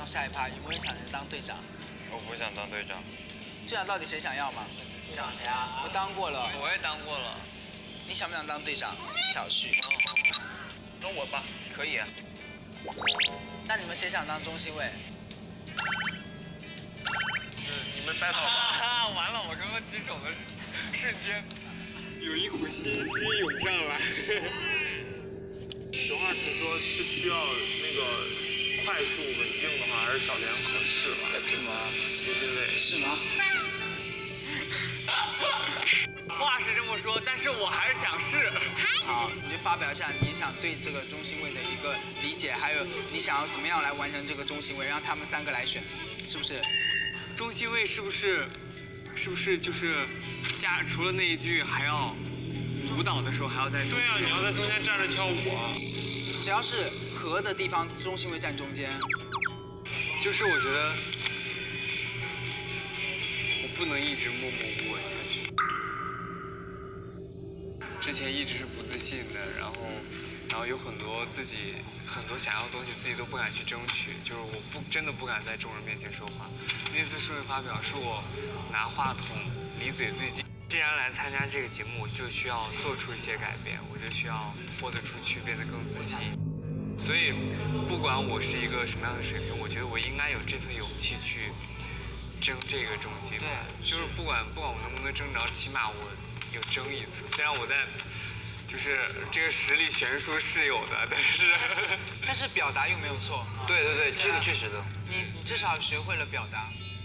到下一趴，有没有人想当队长？ 我不想当队长。 队长到底谁想要嘛？ 队长谁啊？ 我当过了。 我也当过了。 你想不想当队长？小旭。 那我吧，可以啊。 那你们谁想当中心位？ 你们 battle 吧。完了，我刚刚举手的瞬间，有一股信息涌上来。 实话实说，是需要那个快速稳定的话，还是小莲合适吧？ 是吗？ 中心位是吗？ 话是这么说，但是我还是想试。 好，你就发表一下你想对这个中心位的一个理解，还有你想要怎么样来完成这个中心位，让他们3个来选，是不是？ 中心位是不是就是除了那一句还要舞蹈的时候还要在中间？ 对啊，你要在中间站着跳舞啊。 只要是合的地方，中心位站中间。 就是我觉得我不能一直默默无闻下去。之前一直是不自信的，然后有很多想要的东西自己都不敢去争取，就是我真的不敢在众人面前说话。那次数位发表是我拿话筒离嘴最近。既然来参加这个节目，我就需要做出一些改变，我就需要豁得出去，变得更自信。所以，不管我是一个什么样的水平，我觉得我应该有这份勇气去争这个中心。 对， 就是不管我能不能争着，起码我有争一次。虽然我在，就是这个实力悬殊是有的， 但是表达又没有错。 对，这个确实的。 你至少学会了表达。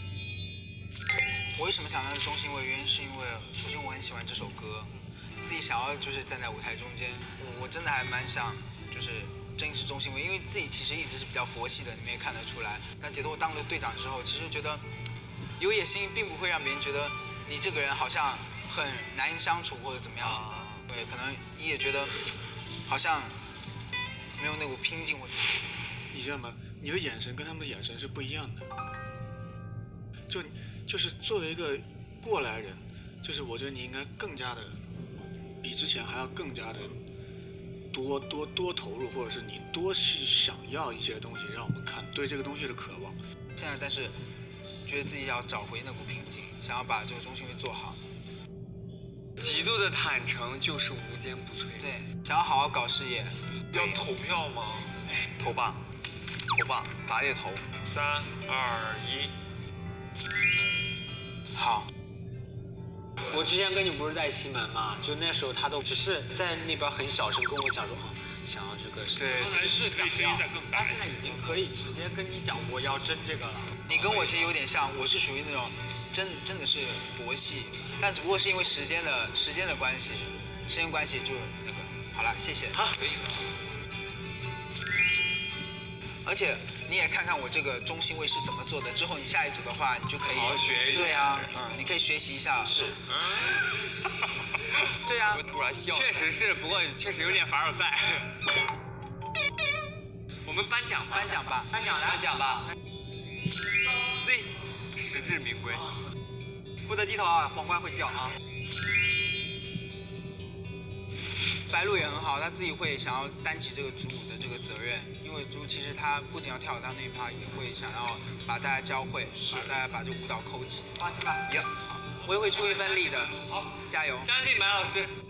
我为什么想当中心位？原因是因为首先我很喜欢这首歌，自己想要就是站在舞台中间，我真的还蛮想就是争一次中心位，因为自己其实一直是比较佛系的，你们也看得出来。但觉得我当了队长之后，其实觉得有野心，并不会让别人觉得你这个人好像很难以相处或者怎么样。对，可能你也觉得好像没有那股拼劲。 你知道吗？你的眼神跟他们的眼神是不一样的。就是作为一个过来人，就是我觉得你应该更加的，比之前还要更加的多投入，或者是你多去想要一些东西，让我们看对这个东西的渴望。 现在但是觉得自己要找回那股平静，想要把这个中心位做好。 极度的坦诚就是无坚不摧。 对，想要好好搞事业。 要投票吗？ 投吧，砸也投。 3、2、1。 好。 我之前跟你不是在西门嘛，就那时候他都只是在那边很小声跟我讲说，想要这个事。 对， 刚才是可以声音再更大他现在已经可以直接跟你讲我要争这个了。 你跟我其实有点像，我是属于那种真的是佛系，但只不过是因为时间的关系，就那个好了，谢谢。 好，可以了。 而且你也看看我这个中心位是怎么做的，之后你下一组的话，你就可以好好学一下。 对啊，你可以学习一下。是。对啊。 我突然笑。确实是，不过确实有点凡尔赛。我们颁奖吧。颁奖吧。C， 实至名归。不得低头啊，皇冠会掉啊。 白鹿也很好，他自己会想要担起这个主舞的这个责任，因为主其实他不仅要跳他那一趴，也会想要把大家教会，大家把这个舞蹈扣起。 放心吧， 我也会出一份力的。 好， 加油！ 相信白老师。